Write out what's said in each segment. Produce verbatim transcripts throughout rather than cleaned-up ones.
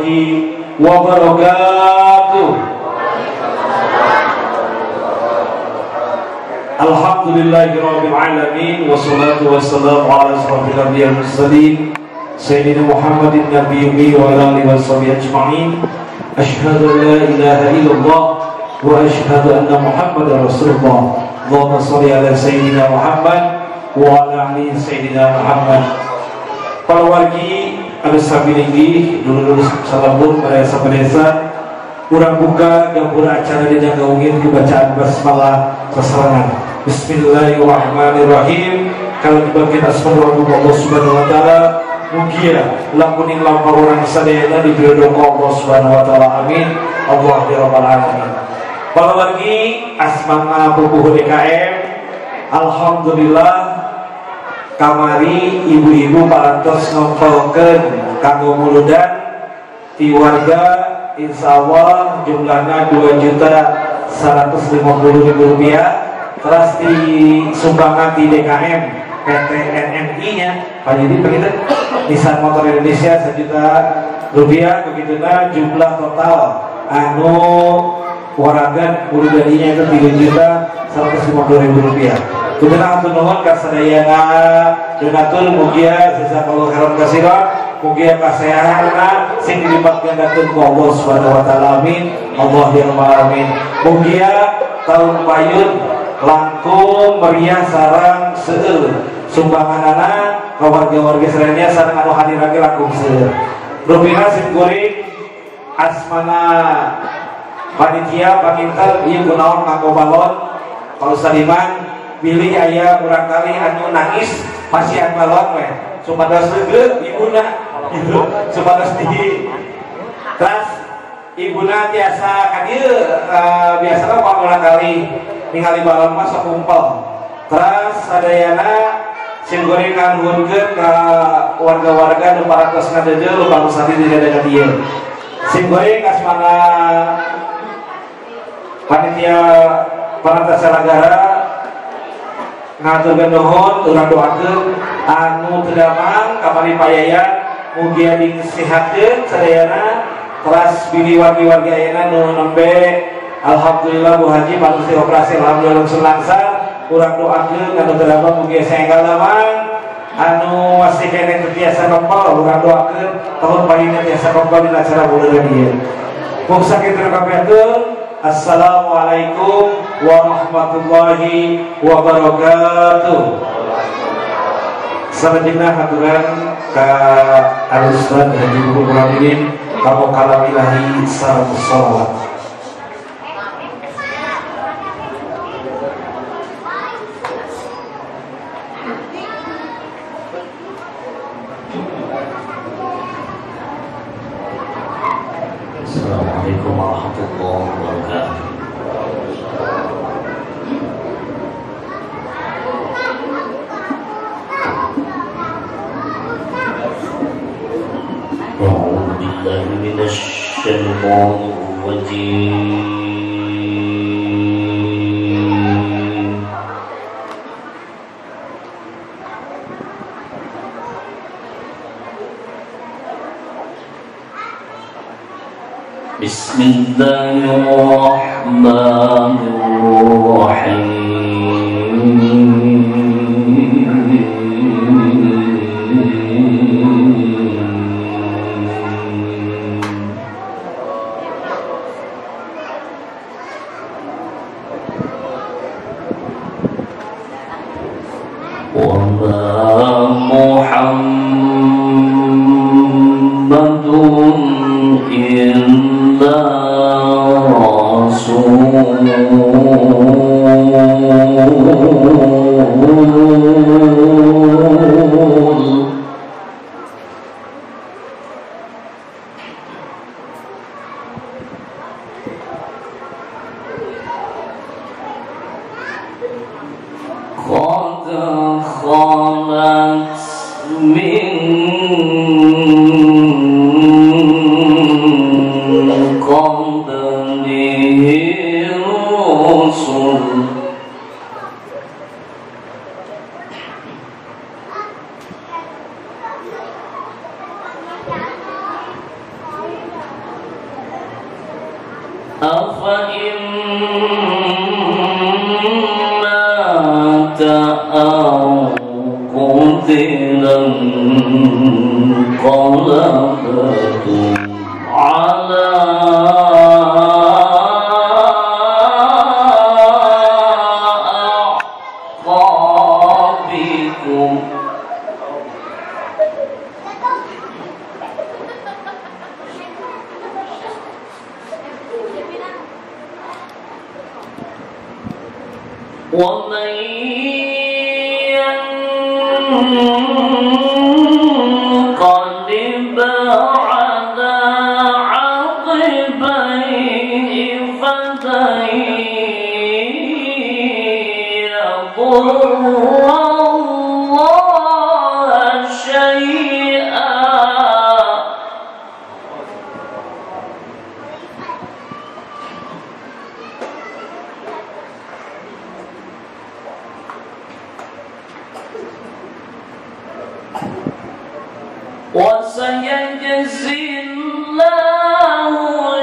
warahmatullahi wabarakatuh. Alhamdulillahirabbil alamin wassalatu wassalamu ala asyrofil anbiya'i wal mursalin sayyidina Muhammadin nabiyyi wa ala alihi washabihi ajma'in. Asyhadu an la ilaha illallah wa asyhadu anna Muhammadar rasulullah. Allahumma shalli ala sayyidina Muhammad wa ala ali sayyidina Muhammad. Para wargi anu sabilinggi dulu-dulu salamun pada sapadesa urang buka gapura acara dina gaungin dibacaan basmalah sasarangan. Bismillahirrahmanirrahim. Kalau dibagian asmaul Allah Subhanahu wa taala mugia lamuning lampah urang sadayana dibirodong Allah Subhanahu wa taala. Amin. Allah ya rabbal alamin. Para wargi asmana pupuh D K M, alhamdulillah kamari ibu-ibu parantos ngompolkeun kanggo muludan ti warga insyaallah jumlahna dua juta seratus lima puluh ribu rupiah terus disumbangan di D K M P T N M I-nya Pak Yudi begitu Nissan Motor Indonesia sejuta rupiah begitulah jumlah total anu waragan muludaninya itu tiga juta seratus lima puluh ribu rupiah. Kemudian atur nuhun kasadayana donatur mugia jazakallahu khairan katsiran mugia kasehatna sing dilipat gandakeun ku Allah Subhanahu wa taala. Amin. Allah ya rabbal alamin. Mugia tahun payun langkung meriah sareng seueur sumbanganana ka warga-warga sadaya sareng anu hadir lagi langkung seueur. Rupina sim kuring asmana panitia paminter ieu kunaon nganggo balon kalau saliman pilih aya urang kali anu nangis pasian balon we supados leungeut ibuna gitu supados di terus ibuna tiasa ka dieu uh, biasana pamula kali ningali balon mah sok kumpel terus sadayana sim goreng nganggunkeun ka warga-warga nu parantos ngadeujeu lupa usadi di dada dieu sim goreng asmana panitia parantos salagara ngaturkeun nuhun urang doakeun anu teu damang kamari payayan mugia disehatkeun sadayana kelas bini wargi-wargi ayeuna nu nembe alhamdulillah Bu Haji patus dioperasi alhamdulillah langsung langsar urang doakeun anu teu damang mugia saenggal damang anu masih kene teu tiasa nompol urang doakeun tahun payuna tiasa nompol dina acara buleun ieu. Mung sakitu kabetul. Assalamualaikum warahmatullahi wabarakatuh. Selanjutnya haturan ka Al-Ustaz Haji Guru Muhammadin kamu kalam ilahi sareng sholawat. Assalamualaikum warahmatullahi wabarakatuh. A'udzu billahi minasy syaithanir rajim. Bismillahirrahmanirrahim. Wa ma Muhammadun illa rasul qad khalat min qablihi rusul انقلبتم على أعقابكم ومن ينقلب على عقبيه فلن يضر الله شيئا وسيجزي الله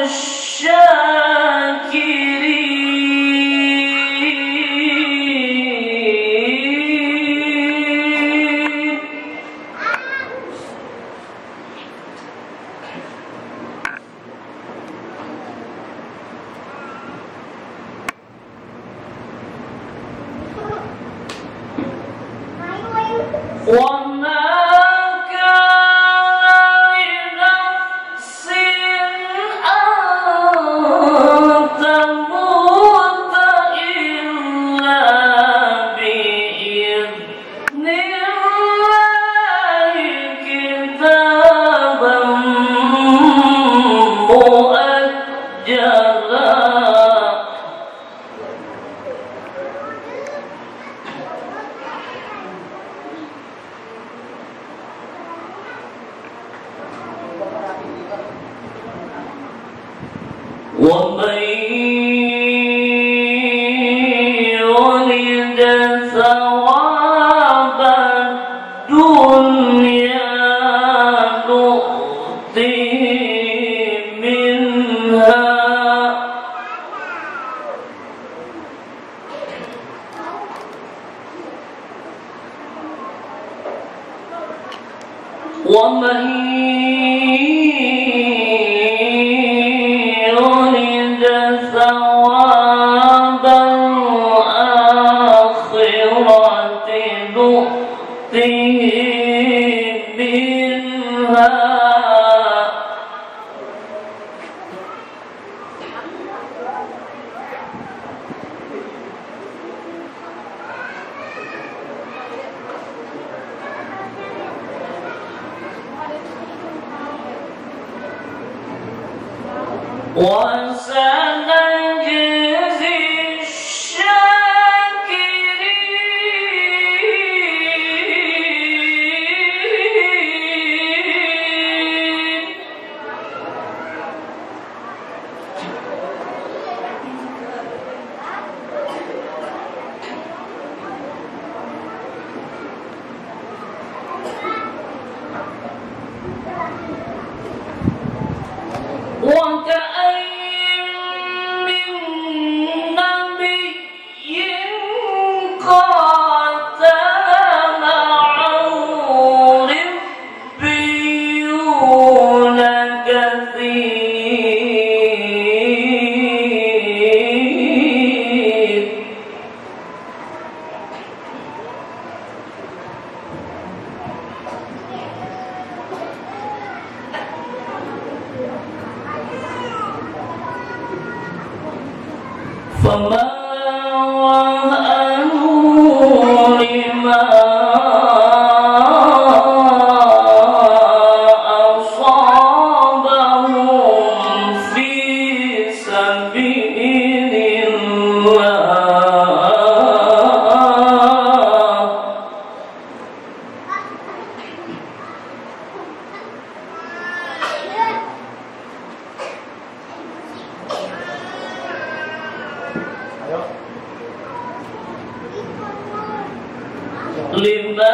الشاكرين وما ومن يرد ثواب الدنيا نؤته منها ومن يرد ثواب الآخرة نؤته منها وسنجزي الشاكرين وكأين من نبي قاتل معه ربيون كثير فما وهنوا لما أصابهم في سبيل الله لما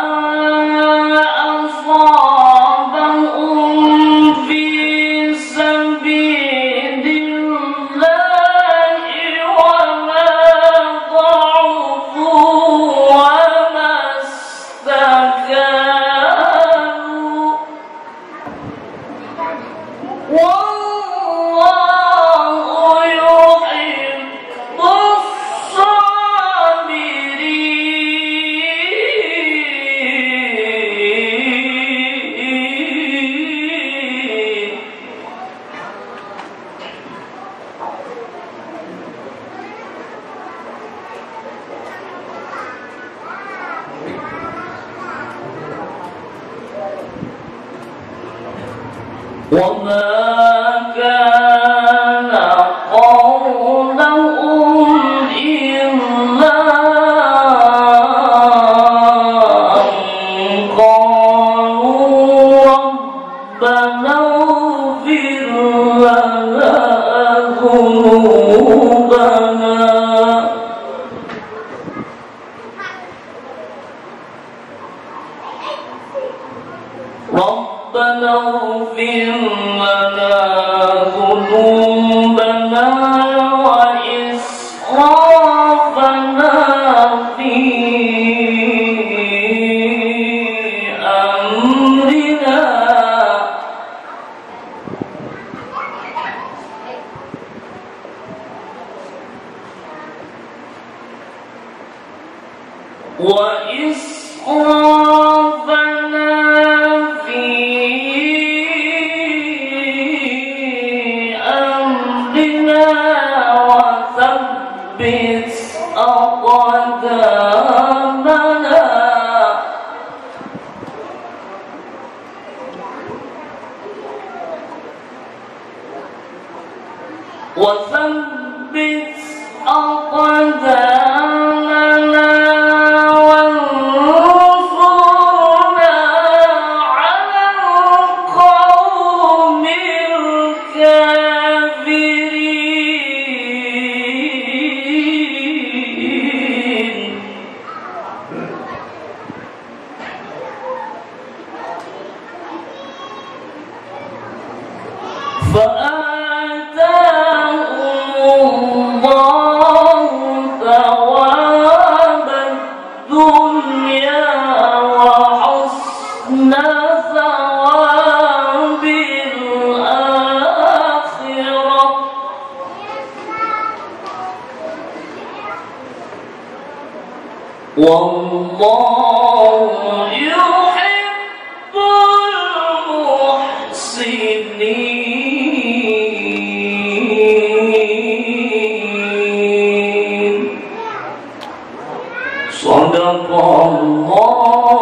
أصابهم في سبيل الله وما ضعفوا وما استكانوا وما كان قولهم إلا أن قالوا ربنا اغفر لنا ذنوبنا ربنا اغفر لنا ذنوبنا وإسرافنا في أمرنا وإسرافنا في أمرنا وثبت أقدامنا وثبت أقدامنا وانصرنا على القوم الكافرين فآتاهم الله ثواب الدنيا وحسن ثواب الآخرة والله يحب المحسنين. صدق الله